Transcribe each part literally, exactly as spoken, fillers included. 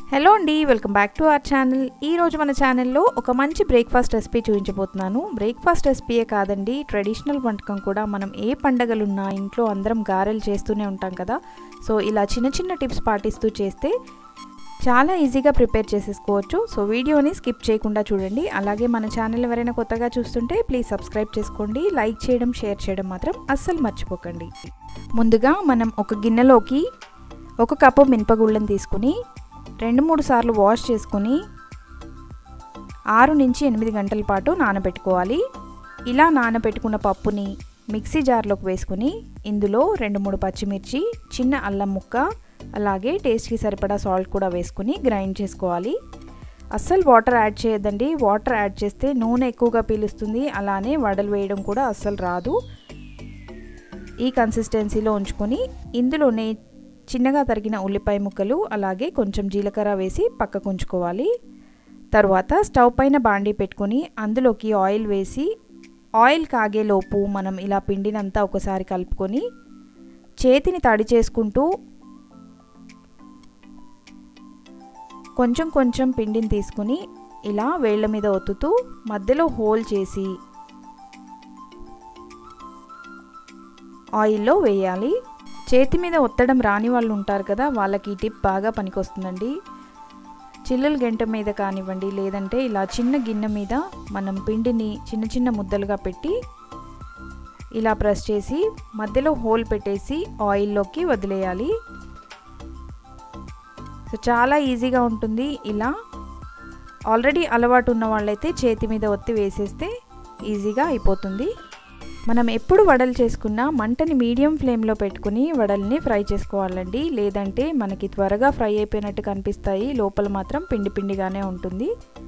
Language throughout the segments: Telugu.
హలో అండి, welcome back to our channel. ఈరోజు మన ఛానల్లో ఒక మంచి బ్రేక్ఫాస్ట్ రెసిపీ చూపించబోతున్నాను. బ్రేక్ఫాస్ట్ రెసిపీయే కాదండి, ట్రెడిషనల్ వంటకం కూడా. మనం ఏ పండగలున్నా ఇంట్లో అందరం గారెలు చేస్తూనే ఉంటాం కదా. సో ఇలా చిన్న చిన్న టిప్స్ పాటిస్తూ చేస్తే చాలా ఈజీగా ప్రిపేర్ చేసేసుకోవచ్చు. సో వీడియోని స్కిప్ చేయకుండా చూడండి. అలాగే మన ఛానల్ ఎవరైనా కొత్తగా చూస్తుంటే ప్లీజ్ సబ్స్క్రైబ్ చేసుకోండి. లైక్ చేయడం, షేర్ చేయడం మాత్రం అస్సలు మర్చిపోకండి. ముందుగా మనం ఒక గిన్నెలోకి ఒక కప్పు మినపగుళ్ళని తీసుకుని రెండు మూడు సార్లు వాష్ చేసుకుని ఆరు నుంచి ఎనిమిది గంటల పాటు నానబెట్టుకోవాలి. ఇలా నానబెట్టుకున్న పప్పుని మిక్సీ జార్లోకి వేసుకుని ఇందులో రెండు మూడు పచ్చిమిర్చి, చిన్న అల్లం ముక్క, అలాగే టేస్ట్కి సరిపడా సాల్ట్ కూడా వేసుకుని గ్రైండ్ చేసుకోవాలి. అస్సలు వాటర్ యాడ్ చేయొద్దండి. వాటర్ యాడ్ చేస్తే నూనె ఎక్కువగా పీలుస్తుంది, అలానే వడలు వేయడం కూడా అస్సలు రాదు. ఈ కన్సిస్టెన్సీలో ఉంచుకొని ఇందులోనే చిన్నగా తరిగిన ఉల్లిపాయ ముక్కలు, అలాగే కొంచెం జీలకర్ర వేసి పక్కకు ఉంచుకోవాలి. తర్వాత స్టవ్ పైన బాండీ పెట్టుకొని అందులోకి ఆయిల్ వేసి ఆయిల్ కాగేలోపు మనం ఇలా పిండినంతా ఒకసారి కలుపుకొని చేతిని తడి చేసుకుంటూ కొంచెం కొంచెం పిండిని తీసుకుని ఇలా వేళ్ళ మీద ఒత్తుతూ మధ్యలో హోల్ చేసి ఆయిల్లో వేయాలి. చేతి మీద ఒత్తడం రాని వాళ్ళు ఉంటారు కదా, వాళ్ళకి ఈ టిప్ బాగా పనికొస్తుందండి. చిల్లుల గంట మీద కానివ్వండి, లేదంటే ఇలా చిన్న గిన్నె మీద మనం పిండిని చిన్న చిన్న ముద్దలుగా పెట్టి ఇలా ప్రెస్ చేసి మధ్యలో హోల్ పెట్టేసి ఆయిల్లోకి వదిలేయాలి. సో చాలా ఈజీగా ఉంటుంది. ఇలా ఆల్రెడీ అలవాటు ఉన్న వాళ్ళైతే చేతి మీద ఒత్తి వేసేస్తే ఈజీగా అయిపోతుంది. మనం ఎప్పుడు వడలు చేసుకున్నా మంటని మీడియం ఫ్లేమ్లో పెట్టుకుని వడల్ని ఫ్రై చేసుకోవాలండి. లేదంటే మనకి త్వరగా ఫ్రై అయిపోయినట్టు కనిపిస్తాయి, లోపల మాత్రం పిండి పిండిగానే ఉంటుంది.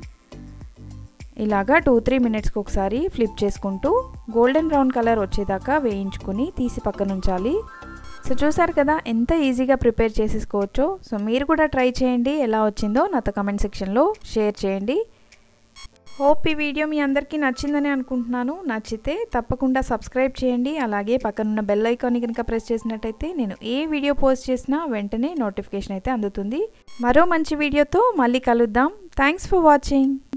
ఇలాగా టూ త్రీ మినిట్స్కి ఒకసారి ఫ్లిప్ చేసుకుంటూ గోల్డెన్ బ్రౌన్ కలర్ వచ్చేదాకా వేయించుకొని తీసి పక్కన ఉంచాలి. సో చూసారు కదా ఎంత ఈజీగా ప్రిపేర్ చేసేసుకోవచ్చో. సో మీరు కూడా ట్రై చేయండి. ఎలా వచ్చిందో నాతో కమెంట్ సెక్షన్లో షేర్ చేయండి. హోప్ ఈ వీడియో మీ అందరికీ నచ్చిందని అనుకుంటున్నాను. నచ్చితే తప్పకుండా సబ్స్క్రైబ్ చేయండి. అలాగే పక్కనున్న బెల్ ఐకాన్ని కనుక ప్రెస్ చేసినట్టయితే నేను ఏ వీడియో పోస్ట్ చేసినా వెంటనే నోటిఫికేషన్ అయితే అందుతుంది. మరో మంచి వీడియోతో మళ్ళీ కలుద్దాం. Thanks for watching.